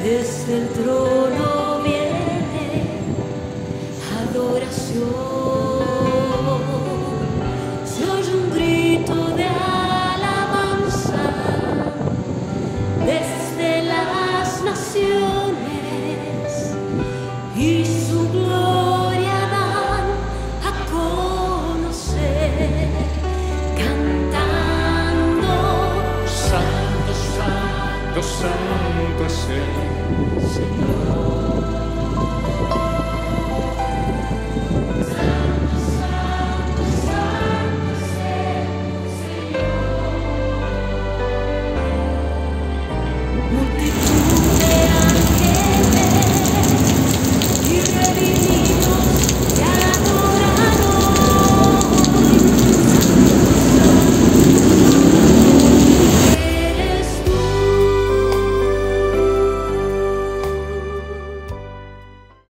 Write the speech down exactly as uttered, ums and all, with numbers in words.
Desde el trono viene adoración. Se oye un grito de alabanza desde las naciones, y su gloria dan a conocer, cantando: Santo, santo, santo es el Señor.